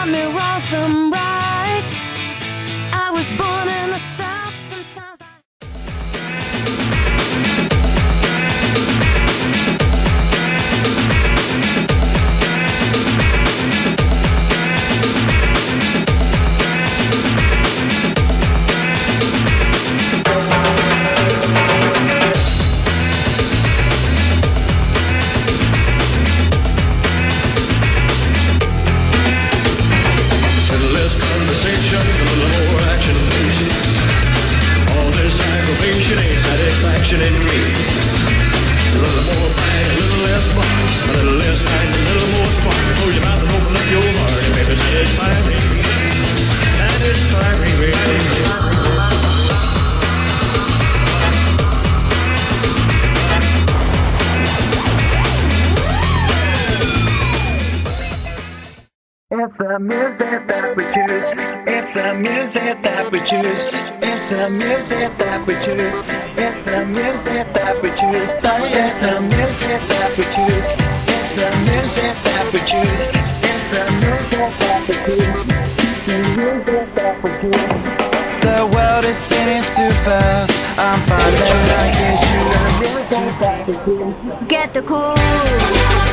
taught me wrong from right. I was born in the South, sometimes satisfaction in me. A little more bang, a little less spark. A little less bang, a little more spark. Close your mouth and open up your heart, and baby, satisfy me. Satisfy me, baby. It's the music that we choose. It's the music that we choose. It's the music that we choose. It's the music that we choose. It's the music that we choose. It's the music that we choose. It's the music that we choose. The music that we choose. The world is spinning too fast. I'm finding like you should. The music that we choose. get the cool.